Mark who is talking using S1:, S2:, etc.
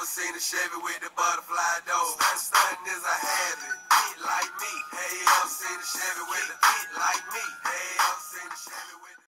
S1: seen a Chevy with the butterfly door? Stuntin' is a habit, get like me. Hey, you ever seen a Chevy with the get like me? Hey, you ever seen a Chevy with